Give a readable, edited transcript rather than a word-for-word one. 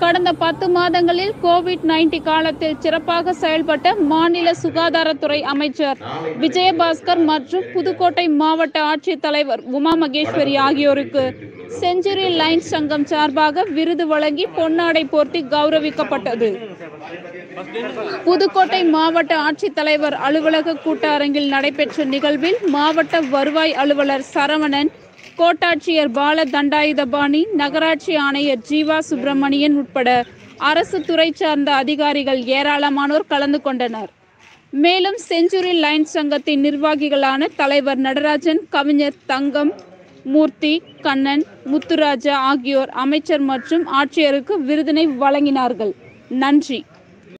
கடந்த 10 மாதங்களில் covid-19 காலத்தில் சிறப்பாக செயல்பட்ட மாநில சுகாதாரத்துறை அமைச்சர் விஜயபாஸ்கர் மற்றும் புதுக்கோட்டை மாவட்ட ஆட்சித்தலைவர் உமா மகேஸ்வரி ஆகியோருக்கு செஞ்சுரி லைன்ஸ் சங்கம் சார்பாக விருது வழங்கி பொன்னாடை போர்த்தி கௌரவிக்கப்பட்டது. புதுக்கோட்டை மாவட்ட ஆட்சித்தலைவர் அலுவலக கூட்டரங்கில் நடைபெற்ற நிகழ்வில் மாவட்ட வருவாய் அலுவலர் சரவணன், கோட்டாட்சியர் பால தண்டாயுதபாணி, நகராட்சி ஆணையர் ஜீவா சுப்பிரமணியன் உட்பட அரசு துறை சார்ந்த அதிகாரிகள் ஏராளமானோர் கலந்து கொண்டனர். மேலும் செஞ்சுரி லைன்ஸ் சங்கத்தின் நிர்வாகிகளான தலைவர் நடராஜன், கவிஞர் தங்கம், மூர்த்தி, கண்ணன், முத்துராஜா ஆகியோர் அமைச்சர் மற்றும் ஆட்சியருக்கு விருதினை வழங்கினார்கள். நன்றி.